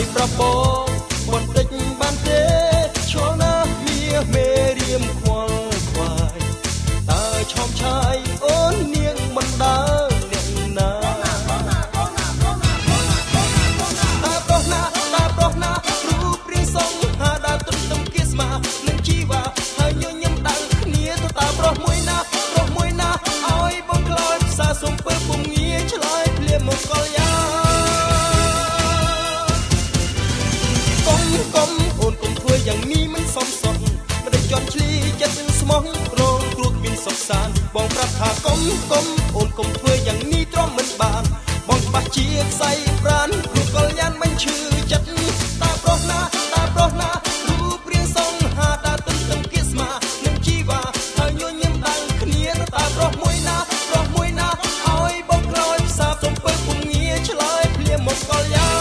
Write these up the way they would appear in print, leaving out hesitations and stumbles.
ប្រពោបន្តិចបានទេឈរណាមាមេរៀមខ្វល់ខ្វាយតើឆោមឆាយអូននាងមិនដើរអ្នកណារូបរាងសង្ហាដើរត្រឹមត្រឹមគៀស្មានឹងជីវ៉ាហើយញញឹមដើរគ្នាទៅតើប្រុសមួយណាឲ្យបងក្លោយផ្សារសុំពើពុំងារឆ្លើយភ្លាមមកកលយ៉ាកុំអូនកុំធ្វើយ៉ាងនេះមិនសមសត់មិនได้ជន់ឈ្លីចិត្តស្មោះរងគ្រោះគ្មានសុខសាន្តបងប្រាប់ថាកុំអូនកុំធ្វើយ៉ាងនេះទ្រាំមិនបានបងច្បាស់ជាខ្សែប្រានព្រោះកលយ៉ានមិនឈឺចិត្តតើប្រុសណារូបរាងសង្ហាដើរទឹមគៀស្មានឹងជីវ៉ាហើយញញឹមដើរគ្នាតើប្រុសមួយណាឲ្យបងក្លោយផ្សារសុំពើពុំងារឆ្លើយភ្លាមមកកលយ៉ា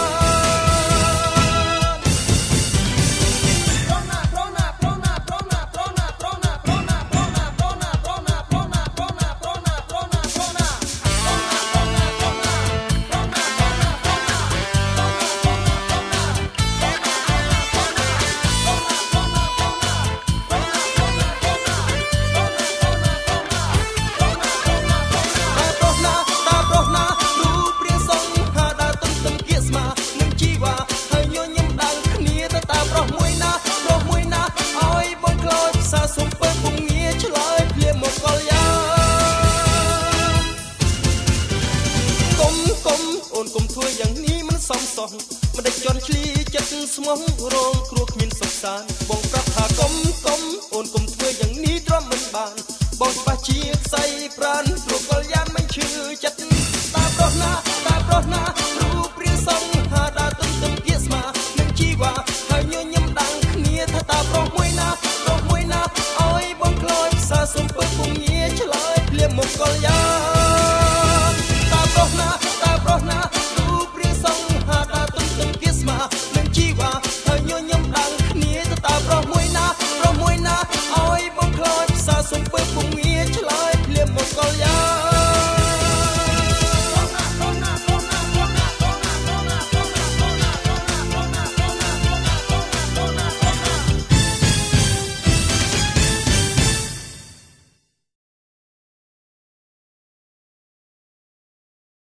មិនได้ជន់ឈ្លីចិត្តស្មោះរងគ្រោះគ្មានសុខសាន្តបងប្រាប់ថាកុំអូនកុំ